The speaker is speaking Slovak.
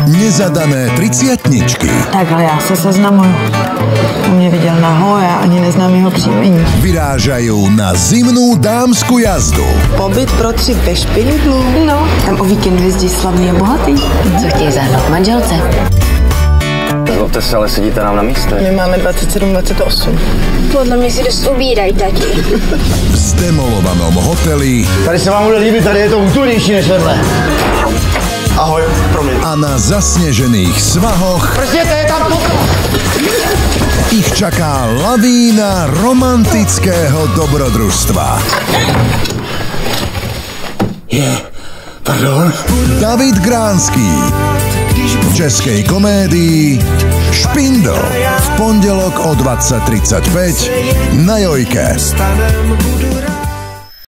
Nezadané triciatničky. Takhle já se seznamuju. On mě viděl naho, já ani neznám jeho příjmení. Vyrážajú na zimnú dámsku jazdu. Pobyt pro 3 ve Špindlu. No, tam o víkend jezdí slavný a bohatý. Co chtějí zahrnout manželce? Zlobte se, ale sedíte nám na místě. My máme 27-28. Podle mě si dost ubírají taky. V zdemolovanom hoteli. Tady se vám bude líbit, tady je to útulnější než vedle. Ahoj, promiň. A na zasnežených svahoch Brzděte, je tam ich čaká lavína romantického dobrodružstva. Pardon? David Gránský v českej komédii Špindl v pondelok o 20:35 na Jojke.